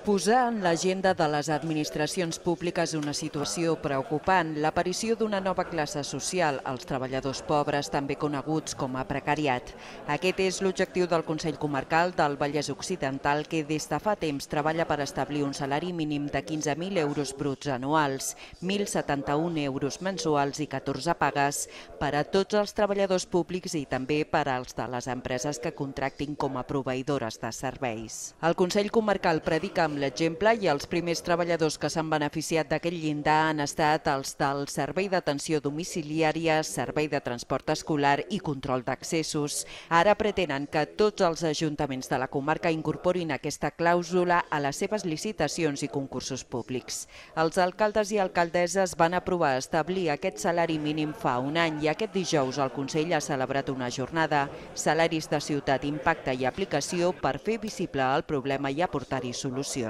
Posar en l'agenda de les administracions públiques una situació preocupant, l'aparició d'una nova classe social, els treballadors pobres, també coneguts com a precariat. Aquest és l'objectiu del Consell Comarcal del Vallès Occidental, que des de fa temps treballa per establir un salari mínim de 15.000 euros bruts anuals, 1.071 euros mensuals i 14 pagues per a tots els treballadors públics i també per als de les empreses que contractin com a proveïdores de serveis. El Consell Comarcal predica amb l'exemple i els primers treballadors que s'han beneficiat d'aquest llindar han estat els del Servei d'Atenció Domiciliària, Servei de Transport Escolar i Control d'Accessos. Ara pretenen que tots els ajuntaments de la comarca incorporin aquesta clàusula a les seves licitacions i concursos públics. Els alcaldes i alcaldesses van aprovar establir aquest salari mínim fa un any i aquest dijous el Consell ha celebrat una jornada, Salaris de Ciutat, Impacte i Aplicació, per fer visible el problema i aportar-hi solucions.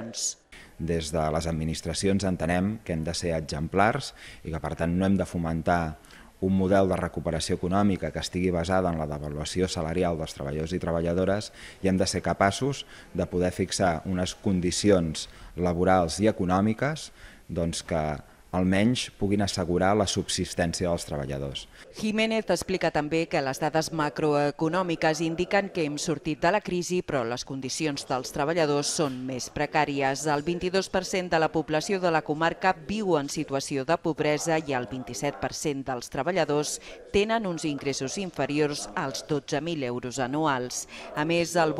Des de les administracions entenem que hem de ser exemplars i que per tant no hem de fomentar un model de recuperació econòmica que estigui basada en la devaluació salarial dels treballadors i treballadores i hem de ser capaços de poder fixar unes condicions laborals i econòmiques que almenys puguin assegurar la subsistència dels treballadors. Jiménez explica també que les dades macroeconòmiques indiquen que hem sortit de la crisi, però les condicions dels treballadors són més precàries. El 22% de la població de la comarca viu en situació de pobresa i el 27% dels treballadors tenen uns ingressos inferiors als 12.000 euros anuals. A més, el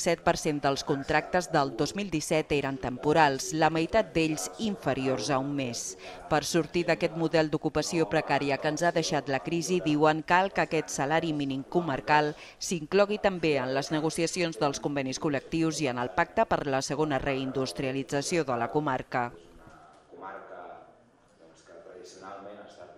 87% dels contractes del 2017 eren temporals, la meitat d'ells inferiors a un mes. Per sortir d'aquest model d'ocupació precària que ens ha deixat la crisi, diuen cal que aquest salari mínim comarcal s'inclogui també en les negociacions dels convenis col·lectius i en el pacte per la segona reindustrialització de la comarca. Comarca que tradicionalment ha estat